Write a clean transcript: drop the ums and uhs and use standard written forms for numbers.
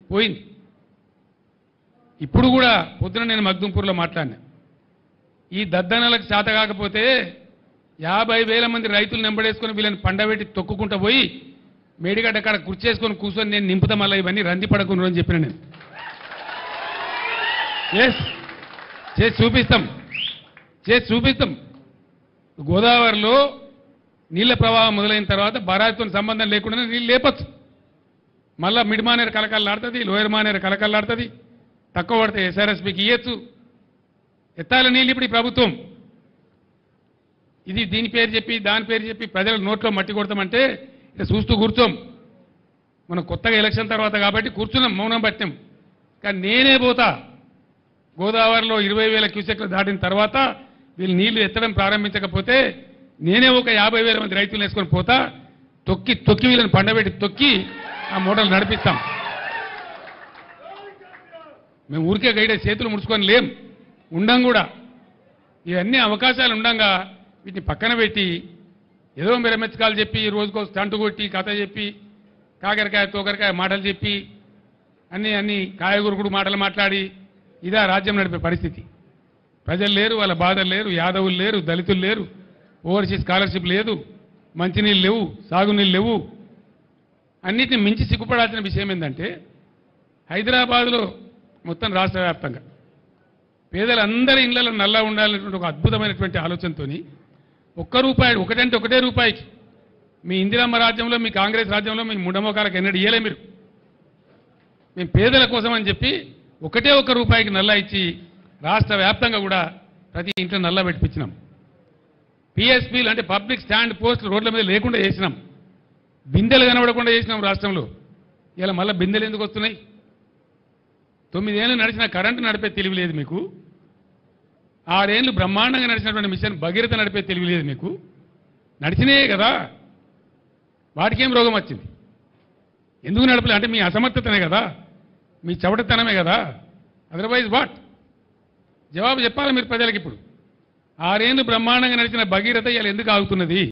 పోయింది. ఇప్పుడు కూడా పొద్దున నేను మగ్దుంపూర్లో మాట్లాడినా, ఈ దద్దనలకు చేత కాకపోతే 50,000 మంది రైతులు నెంబడేసుకొని వీళ్ళని పండబెట్టి తొక్కుకుంటూ పోయి మేడిగడ్డ కాడ కుర్చేసుకొని కూర్చొని నేను నింపుతా మళ్ళీ ఇవన్నీ రంది పడకుండా అని చెప్పిన నేను. చేసి చూపిస్తాం. గోదావరిలో నీళ్ల ప్రవాహం మొదలైన తర్వాత బరాయితో సంబంధం లేకుండా నీళ్ళు లేపచ్చు. మళ్ళా మిడ్ మానేరు కలకల్లాడుతుంది, లోయర్ మానేరు కలకల్లాడుతుంది. తక్కువ పడితే ఎస్ఆర్ఎస్పీకి ఇయ్యచ్చు. ఎత్తాల నీళ్ళు ఇప్పుడు ఈ ప్రభుత్వం ఇది దీని పేరు చెప్పి దాని పేరు చెప్పి ప్రజల నోట్లో మట్టి కొడతామంటే ఇక చూస్తూ కూర్చోం. మనం కొత్తగా ఎలక్షన్ తర్వాత కాబట్టి కూర్చున్నాం, మౌనం పట్టాం. కానీ నేనే పోతా గోదావరిలో 20,000 క్యూసెక్లు దాటిన తర్వాత వీళ్ళు నీళ్లు ఎత్తడం ప్రారంభించకపోతే నేనే ఒక 50,000 మంది రైతులు వేసుకొని పోతా. తొక్కి వీళ్ళని పండబెట్టి తొక్కి ఆ మూటలు నడిపిస్తాం. మేము ఊరికే గైడే చేతులు ముడుచుకొని లేం, ఉండం కూడా. ఇవన్నీ అవకాశాలు ఉండంగా వీటిని పక్కన పెట్టి ఏదో మెరమెచ్చకాలు చెప్పి రోజుకో స్టంట్ కొట్టి కథ చెప్పి కాకరకాయ తోకరకాయ మాటలు చెప్పి అన్ని కాయగూరుకుడు మాటలు మాట్లాడి ఇదా రాజ్యం నడిపే పరిస్థితి. ప్రజలు లేరు, వాళ్ళ బాధలు లేరు, యాదవులు లేరు, దళితులు లేరు, ఓవర్సీస్ స్కాలర్షిప్ లేదు, మంచినీళ్ళు లేవు, సాగునీళ్ళు లేవు. అన్నిటిని మించి సిగ్గుపడాల్సిన విషయం ఏంటంటే హైదరాబాద్లో మొత్తం రాష్ట్ర వ్యాప్తంగా పేదలందరి ఇళ్లలో నల్లా ఉండాలనేటువంటి ఒక అద్భుతమైనటువంటి ఆలోచనతో ₹1 ఒకటంటే ఒకటే రూపాయికి మీ ఇందిరమ్మ రాజ్యంలో మీ కాంగ్రెస్ రాజ్యంలో మీ ముండమోకాలకు ఎన్నడూ ఇయ్యలే మీరు. మేము పేదల కోసం అని చెప్పి ఒకటే ₹1 నల్లా ఇచ్చి రాష్ట్ర వ్యాప్తంగా కూడా ప్రతి ఇంట్లో నల్లా పెట్టించినాం. పిఎస్పీలు అంటే పబ్లిక్ స్టాండ్ పోస్టులు రోడ్ల మీద లేకుండా చేసినాం. బిందెలు కనబడకుండా చేసినాం రాష్ట్రంలో. ఇలా మళ్ళీ బిందెలు ఎందుకు వస్తున్నాయి? 9 ఏళ్ళు నడిచిన కరెంటు నడిపే తెలివి లేదు మీకు. 6 ఏళ్ళు బ్రహ్మాండంగా నడిచినటువంటి మిషన్ భగీరథ నడిపే తెలివి లేదు మీకు. నడిచినే కదా, వాటికేం రోగం వచ్చింది? ఎందుకు నడపలే అంటే మీ అసమర్థతనే కదా, మీ చవటతనమే కదా. Otherwise what? జవాబు చెప్పాలి మీరు ప్రజలకు. ఇప్పుడు 6 ఏళ్ళు బ్రహ్మాండంగా నడిచిన భగీరథ ఇలా ఎందుకు ఆగుతున్నది?